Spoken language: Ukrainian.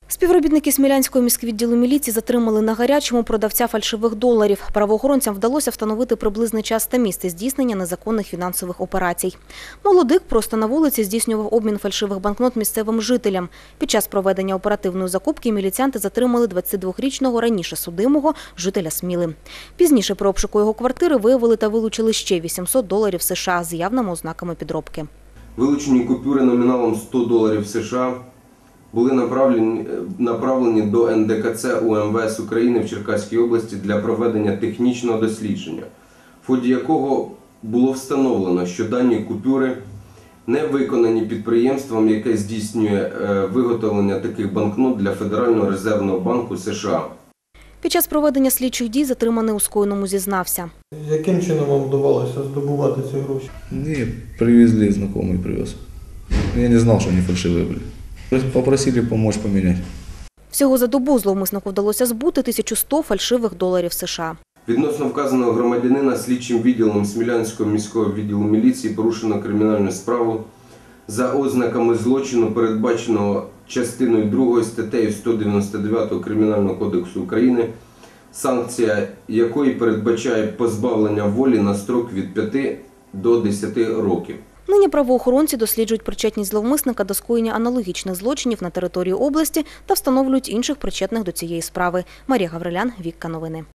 Співробітники Смілянського міськвідділу міліції затримали на гарячому продавця фальшивих доларів. Правоохоронцям вдалося встановити приблизний час та місце здійснення незаконних фінансових операцій. Молодик просто на вулиці здійснював обмін фальшивих банкнот місцевим жителям. Під час проведення оперативної закупки міліціянти затримали 22-річного раніше судимого жителя Сміли. Пізніше при обшуку його квартири виявили та вилучили ще $800 США з явними ознаками підробки. Вилучені купюри номіналом $100 США були направлені до НДКЦ УМВС України в Черкаській області для проведення технічного дослідження, в ході якого було встановлено, що дані купюри не виконані підприємством, яке здійснює виготовлення таких банкнот для Федерального резервного банку США. Під час проведення слідчих дій затриманий у скоєному зізнався. Яким чином вам вдавалося здобувати ці гроші? Мне привезли, знакомый привез. Я не знал, что они фальшивые были. Попросили помочь поменять. Всього за добу зловмиснику вдалося збути 1100 фальшивих доларів США. Відносно вказаного громадянина слідчим відділом Смілянського міського відділу міліції порушено кримінальну справу за ознаками злочину, передбаченого частиною 2 статтею 199 Кримінального кодексу України, санкція якої передбачає позбавлення волі на строк від 5 до 10 років. Нині правоохоронці досліджують причетність зловмисника до скоєння аналогічних злочинів на території області та встановлюють інших причетних до цієї справи. Марія Гаврилян, Вікка Новини.